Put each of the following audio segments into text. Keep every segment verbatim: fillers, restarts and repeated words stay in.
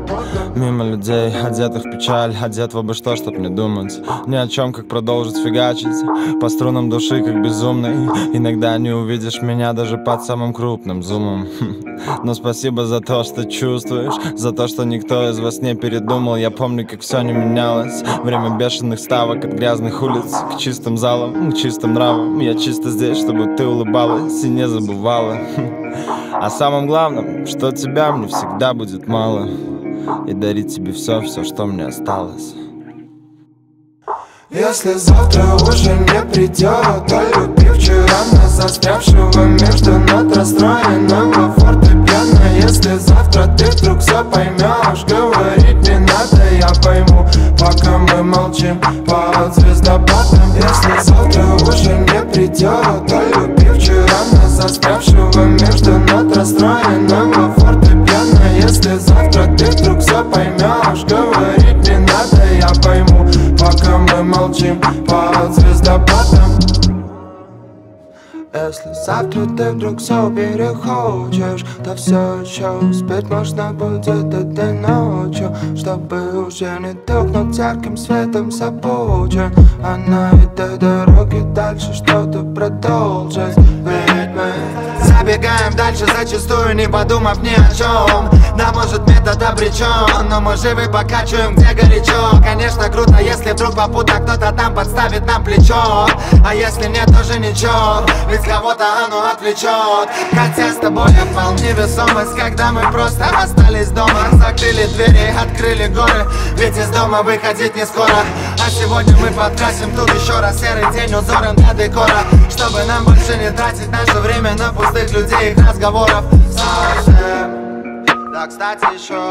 Мимо людей, одетых в печаль, одет в обо что, чтоб не думать ни о чем, как продолжить фигачить по струнам души, как безумный. Иногда не увидишь меня даже под самым крупным зумом. Но спасибо за то, что чувствуешь, за то, что никто из вас не передумал. Я помню, как все не менялось. Время бешеных ставок от грязных улиц к чистым залам, к чистым нравам. Я чисто здесь, чтобы ты улыбалась и не забывала о самом главном, что тебя мне всегда будет мало, и дарить тебе все, все, что мне осталось. Если завтра уже не придет, то люби вчера нас, застрявшего между нот расстроенного фортепиано. Если завтра ты вдруг все поймешь, говорить не надо, я пойму, пока мы молчим под звездопадом. Если завтра уже не придет, то люби вчера нас, застрявшего между нот расстроенного фортепиано. Если завтра ты вдруг все поймешь, говорить не надо, я пойму, пока мы молчим под звездопадом. Если завтра ты вдруг все перехочешь, то все еще успеть можно будет этой ночью, чтобы уже не тухнуть ярким светом запучен, а на этой дороге дальше что-то продолжить. Ведь мы забегаем дальше, зачастую не подумав ни о чем. Да, может, метод обречен, но мы живы, покачиваем, где горячо. Конечно, круто, если вдруг попутно кто-то там подставит нам плечо. А если нет, тоже ничего, ведь кого-то оно отвлечет. Хотя с тобой я вполне невесомость, когда мы просто остались дома. Закрыли двери, открыли горы, ведь из дома выходить не скоро. А сегодня мы подкрасим тут еще раз серый день узором для декора, чтобы нам больше не тратить наше время на пустых людей и их разговоров. Совсем. Да, кстати, еще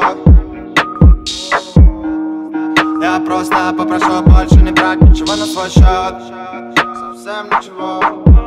я просто попрошу больше не брать ничего на свой счет. Совсем ничего.